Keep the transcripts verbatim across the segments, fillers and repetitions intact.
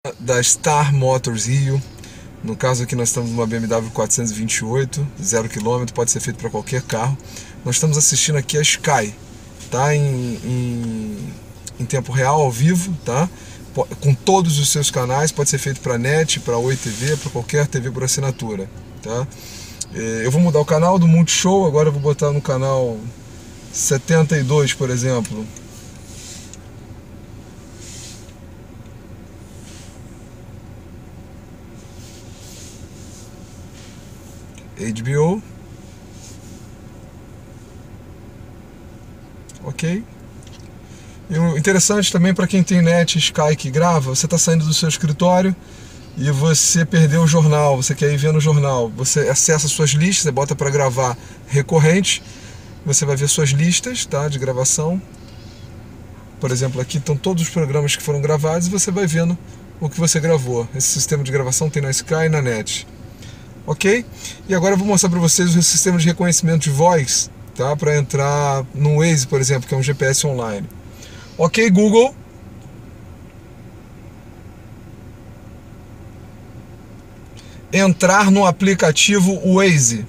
Da Star Motors Rio. No caso aqui nós estamos numa B M W quatrocentos e vinte e oito, zero quilômetro, pode ser feito para qualquer carro. Nós estamos assistindo aqui a Sky, tá? Em, em, em tempo real, ao vivo, tá? Com todos os seus canais, pode ser feito para net, para Oi T V, para qualquer T V por assinatura, tá? Eu vou mudar o canal do Multishow, agora eu vou botar no canal setenta e dois, por exemplo. H B O. Ok. E o interessante também para quem tem net Sky que grava, você está saindo do seu escritório e você perdeu o jornal, você quer ir vendo o jornal, você acessa suas listas, você bota para gravar recorrente, você vai ver suas listas, tá, de gravação. Por exemplo, aqui estão todos os programas que foram gravados e você vai vendo o que você gravou. Esse sistema de gravação tem na Sky e na net. Ok? E agora eu vou mostrar para vocês o sistema de reconhecimento de voz, tá? Para entrar no Waze, por exemplo, que é um G P S online. Ok, Google. Entrar no aplicativo Waze.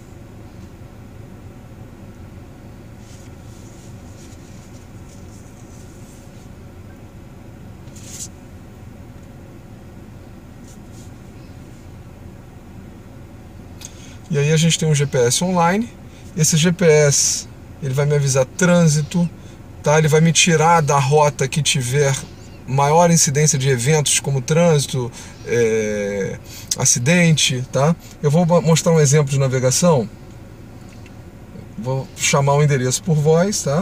E aí a gente tem um G P S online. Esse G P S, ele vai me avisar trânsito, tá? Ele vai me tirar da rota que tiver maior incidência de eventos como trânsito, é, acidente, tá? Eu vou mostrar um exemplo de navegação. Vou chamar o endereço por voz, tá?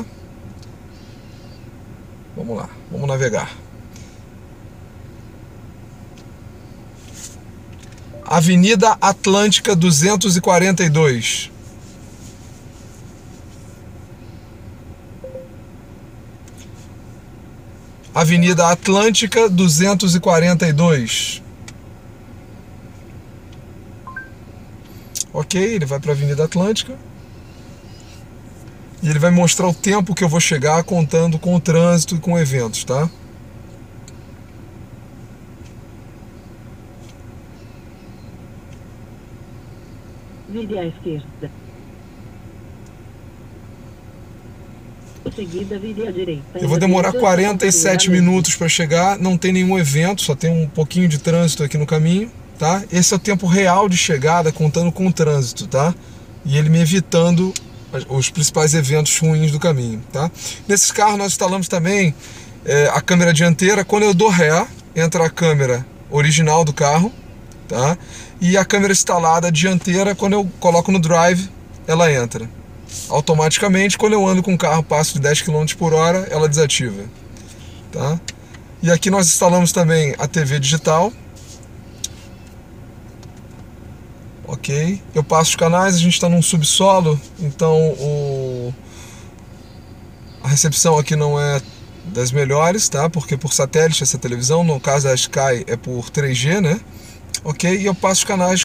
Vamos lá, vamos navegar. Avenida Atlântica duzentos e quarenta e dois. Avenida Atlântica duzentos e quarenta e dois. Ok, ele vai para a Avenida Atlântica. E ele vai mostrar o tempo que eu vou chegar contando com o trânsito e com eventos, tá? Vire à esquerda. Em seguida, vire à direita. Eu vou demorar quarenta e sete minutos para chegar, não tem nenhum evento, só tem um pouquinho de trânsito aqui no caminho, tá? Esse é o tempo real de chegada, contando com o trânsito, tá? E ele me evitando os principais eventos ruins do caminho, tá? Nesses carros nós instalamos também é, a câmera dianteira. Quando eu dou ré, entra a câmera original do carro, tá? E a câmera instalada dianteira, quando eu coloco no drive, ela entra. Automaticamente, quando eu ando com o carro passo de dez quilômetros por hora, ela desativa, tá? E aqui nós instalamos também a T V digital. Ok, eu passo os canais, a gente está num subsolo, então o... a recepção aqui não é das melhores, tá? Porque por satélite essa televisão, no caso da Sky é por três G, né? Ok, e eu passo os canais